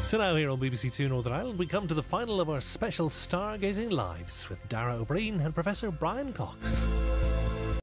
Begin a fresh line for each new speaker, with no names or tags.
So now here on BBC Two Northern Ireland, we come to the final of our special Stargazing Lives with Dara O'Brien and Professor Brian Cox.